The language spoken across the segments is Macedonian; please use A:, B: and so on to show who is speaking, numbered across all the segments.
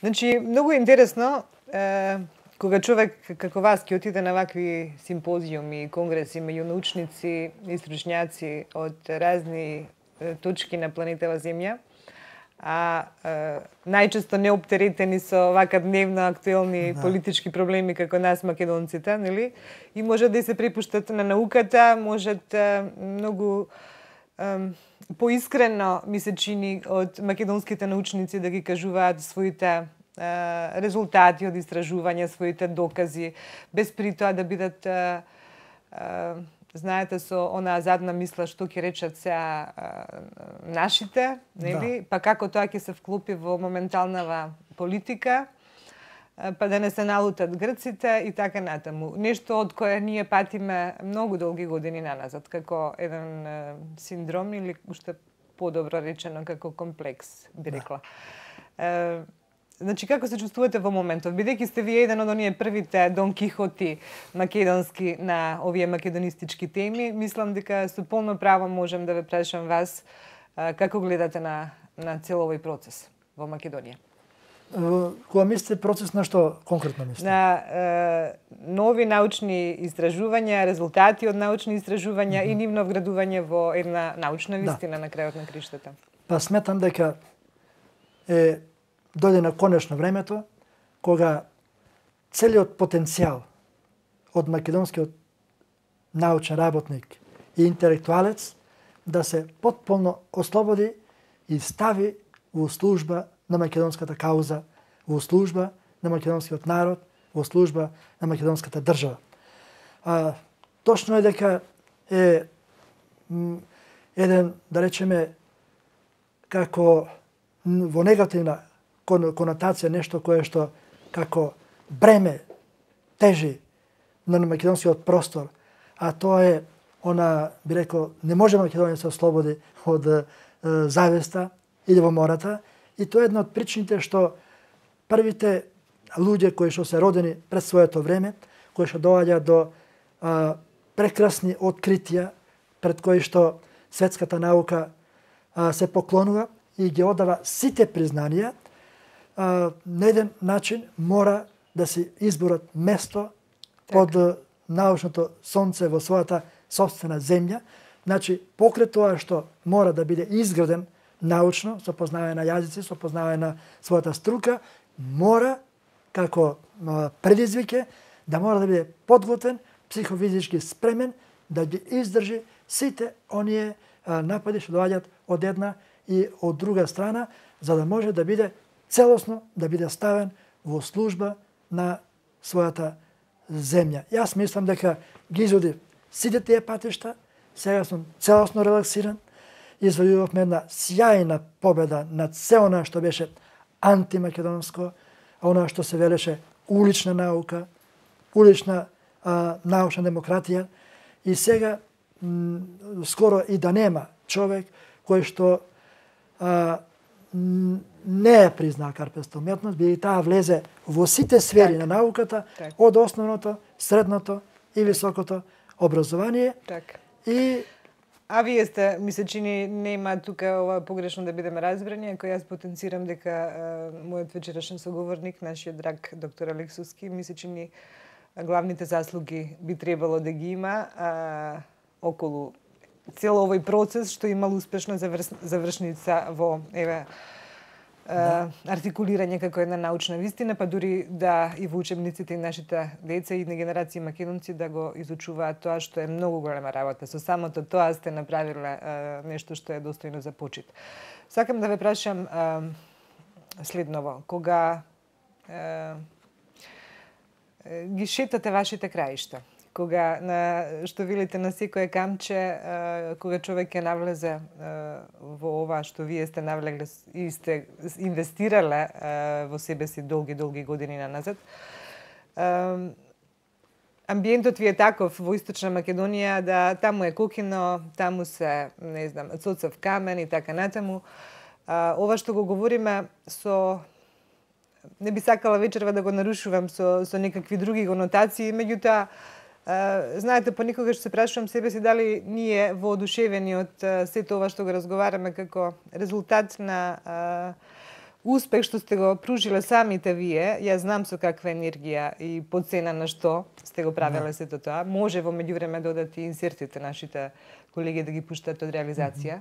A: Значи, многу е интересно кога човек како вас ќе отиде на вакви симпозиуми, конгреси меѓу научници и стручњаци од разни точки на планетава Земја, најчесто неоптеретени со вака дневно актуелни политички проблеми како нас македонците, нели? И можат да се препуштат на науката, можат многу поискрено ми се чини од македонските научници да ги кажуваат своите резултати од истражувања, своите докази, без при тоа да бидат знаете, со онаа задна мисла што ќе речат сега нашите, нели? Па како тоа ќе се вклопи во моменталнава политика, па да не се налутат грците и така натаму. Нешто од кое ние патиме многу долги години наназад, како еден синдром или уште подобро речено како комплекс, би рекла. Значи, како се чувствувате во моментов? Бидејќи сте вие еден од оние првите Дон Кихоти македонски на овие македонистички теми, мислам дека со полно право можем да ве прашам вас како гледате на цел овој процес во Македонија?
B: Кога мислите процес на што конкретно мислите?
A: На нови научни истражувања, резултати од научни истражувања и нивно вградување во една научна вистина на крајот на криштата.
B: Па сметам дека дојде на конечно времето кога целиот потенцијал од македонскиот научен работник и интелектуалец да се потполно ослободи и стави во служба на македонската кауза, во служба на македонскиот народ, во служба на македонската држава. Точно е дека е еден, да речеме, како во негативна конотација нешто кое што како бреме тежи на македонскиот простор, а тоа е она, би рекол, не може Македонија се ослободи од завеста или во мората, и тоа е една од причините што првите луѓе кои што се родени пред своето време, кои што доаѓаат до прекрасни откритија, пред кои што светската наука се поклонува и ги одава сите признанија, на еден начин мора да се изборат место под научното сонце во својата собствена земја. Значи, покрај тоа што мора да биде изграден научно, со познавање на јазици, со познавање на својата струка, мора, како предизвике, да мора да биде подготвен, психофизички спремен, да ги издржи сите оние напади што доаѓаат од една и од друга страна, за да може да биде целосно, да биде ставен во служба на својата земја. Јас мислам дека ги изводи сите тие патишта, сега сум целосно релаксиран, извојувавме една сјајна победа над се она што беше антимакедонско, она што се велеше улична наука, улична научна демократија, и сега скоро и да нема човек кој што не е признал карпеста уметност, бидејќи таа влезе во сите сфери на науката, од основното, средното и високото образование.
A: А вие сте, ми се чини, нема тука ова погрешно да бидеме разбрани, ако јас потенцирам дека мојот вечерашен соговорник, нашиот драг доктор Алексовски, ми се чини главните заслуги би требало да ги има околу цел овој процес што имал успешна завршница во артикулирање како една научна вистина, па дури да и во учебниците и нашите деца и на генерации македонци да го изучуваат тоа што е многу голема работа. Со самото тоа сте направиле нешто што е достојно за почит. Сакам да ве прашам следново. Кога ги шетате вашите краишта, кога што велите на секое камче, кога човек ќе навлезе во ова што вие сте навлегле и сте инвестирале во себе си долги години наназад, амбиентот ви е таков во Источна Македонија да таму е кокино, таму се, не знам, цоцав камен и така натаму. Ова што го говориме со... Не би сакала вечерва да го нарушувам со некакви други конотации, меѓутоа, знаете, понекогаш се прашувам себе си дали ние воодушевени од сето ова што го разговараме како резултат на успех што сте го пружиле самите вие, ја знам со каква енергија и по цена на што сте го правеле сето тоа. Може во меѓувреме да одат и инсертите нашите колеги да ги пуштат од реализација.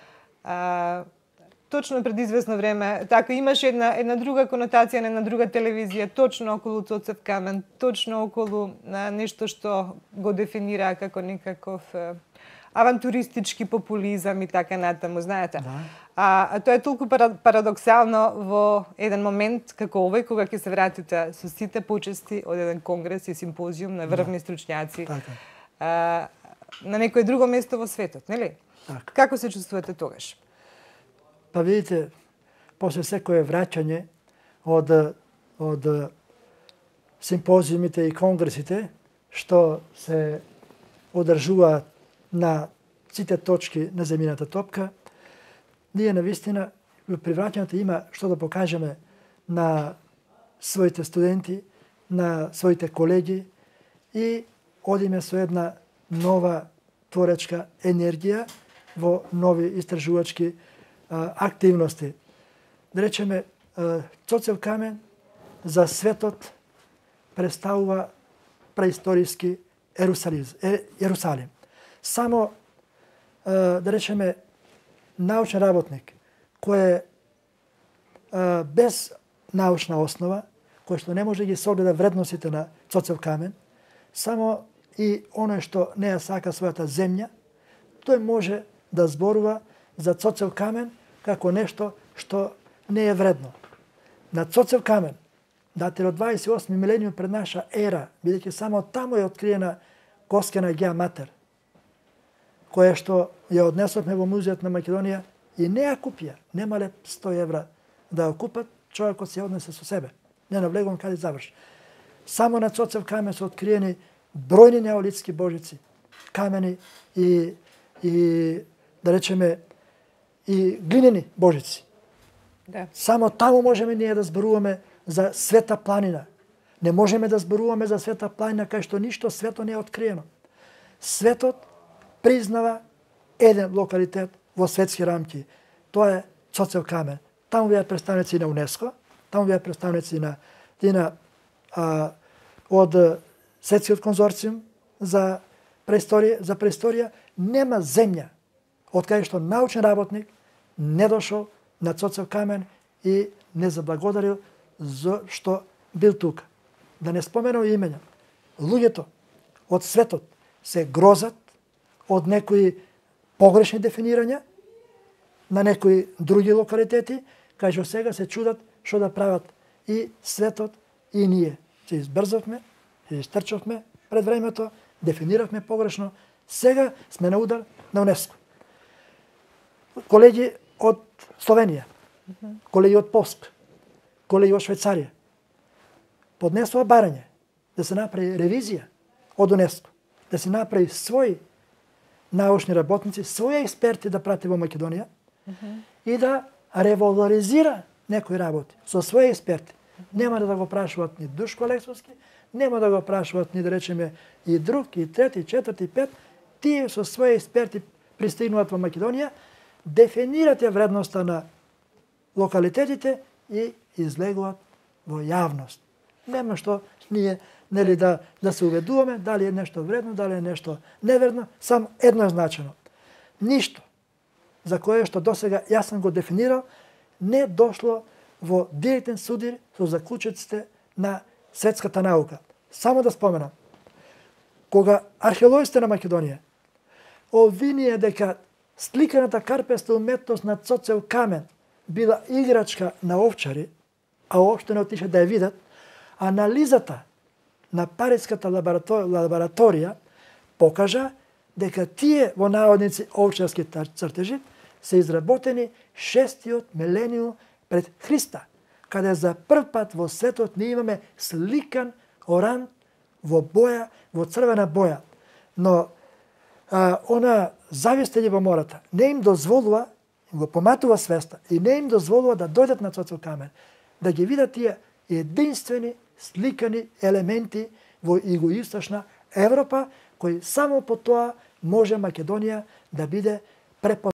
A: Точно пред известно време, така имаше една друга конотација на една друга телевизија, точно околу Цоцев камен, точно околу нешто што го дефинира како некаков авантуристички популизам и така натаму, знаете. Тоа е толку парадоксално во еден момент како овој, кога ќе се вратите со сите почести од еден конгрес и симпозиум на врвни стручњаци на некое друго место во светот, нели? Како се чувствувате тогаш?
B: Па видите, после секое враќање од симпозиумите и конгресите, што се одржуваат на сите точки на земјината топка, ние навистина при враќањето има што да покажеме на своите студенти, на своите колеги и одиме со една нова творечка енергија во нови истражувачки активности. Да речеме, Цоцев камен за светот представува преисториски Ерусалим. Само, да речеме, научен работник кој е без научна основа, кој што не може да ги согледа вредностите на Цоцев камен, само и оној што не ја сака својата земја, тој може да зборува за Цоцев камен како нешто што не е вредно. На Цоцев камен, датира од 28 милениум пред наша ера, бидејќи само таму е откриена Коскена Геа Матер, која што ја однесовме во музеот на Македонија и не ја купија, немале 100 евра да ја купат, човекот се однесе со себе. Не навлегувам каде заврши. Само на Цоцев камен се откриени бројни неолитски божици, камени и да речеме и глинени божици.
A: Да.
B: Само таму можеме ние да зборуваме за Света планина. Не можеме да зборуваме за Света планина кај што ништо свето не е откриено. Светот признава еден локалитет во светски рамки. Тоа е Цоцев камен. Таму беа представници на УНЕСКО, таму беа представници од Светскиот конзорциум за преисторија. Нема земја од кај што научен работник не дошол на Цоцев камен и не заблагодарил за што бил тука. Да не споменам имења. Луѓето од светот се грозат од некои погрешни дефинирања на некои други локалитети, кај што сега се чудат што да прават и светот и ние. Се избрзавме, се истрчавме пред времето, дефиниравме погрешно, сега сме на удар на УНЕСКО. Колеги од Словенија, колеги од Полска, колеги од Швајцарија поднесува барање да се направи ревизија од УНЕСКО, да се направи своји научни работници, своји експерти да прати во Македонија и да револаризира некои работи со своји експерти. Нема да го прашуваат ни Душко Алексовски, нема да го прашуваат ни, да речеме, и друг, и трети, и четврти, и пет. Тие со своји експерти пристигнуваат во Македонија, дефинират ја вредноста на локалитетите и излегуваат во јавност. Нема што ние нели да се уведуваме дали е нешто вредно, дали е нешто невредно, само еднозначно. Ништо за кое што досега јас сум го дефинирал не дошло во директен судир со заклучоците на светската наука. Само да споменам, кога археолозите на Македонија обвинија дека сликаната карпеста уметност на Цоцев камен била играчка на овчари, а уопште не отише да ја видат, анализата на Париската лабораторија покажа дека тие во наводници овчарски цртежи се изработени 6-тиот милениум пред Христа, каде за прв пат во светот ние имаме сликан оран во боја, во црвена боја. Но она завистење во мората не им дозволува, го поматува свеста и не им дозволува да дојдат на Цоцев камен, да ги видат тие единствени сликани елементи во југоисточна Европа, кои само по тоа може Македонија да биде препознат.